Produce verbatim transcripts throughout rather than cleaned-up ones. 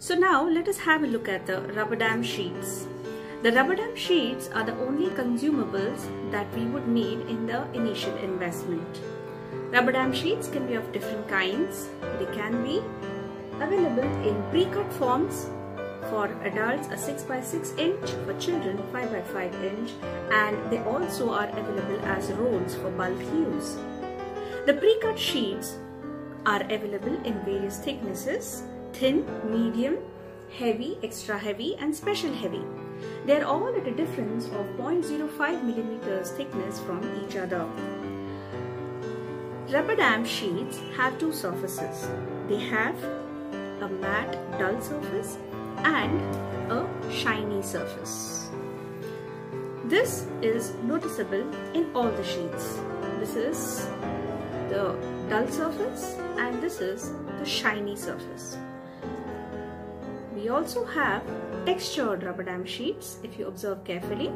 So now let us have a look at the rubber dam sheets. The rubber dam sheets are the only consumables that we would need in the initial investment. Rubber dam sheets can be of different kinds. They can be available in pre-cut forms. For adults, a six by six inch, for children five by five inch, and they also are available as rolls for bulk use. The pre-cut sheets are available in various thicknesses: thin, medium, heavy, extra heavy and special heavy. They are all at a difference of zero point zero five millimeters thickness from each other. Rubber dam sheets have two surfaces. They have a matte dull surface and a shiny surface. This is noticeable in all the sheets. This is the dull surface and this is the shiny surface. We also have textured rubber dam sheets. If you observe carefully,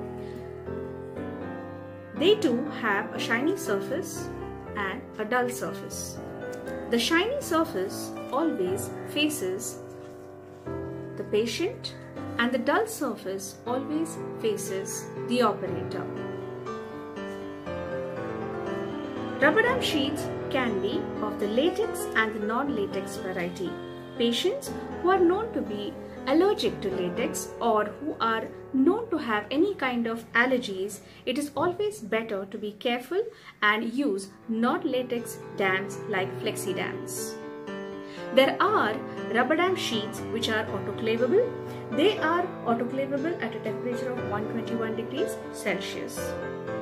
they too have a shiny surface and a dull surface. The shiny surface always faces the patient and the dull surface always faces the operator. Rubber dam sheets can be of the latex and the non-latex variety. Patients who are known to be allergic to latex or who are known to have any kind of allergies, it is always better to be careful and use non-latex dams like flexi dams. There are rubber dam sheets which are autoclavable. They are autoclavable at a temperature of one hundred twenty-one degrees Celsius.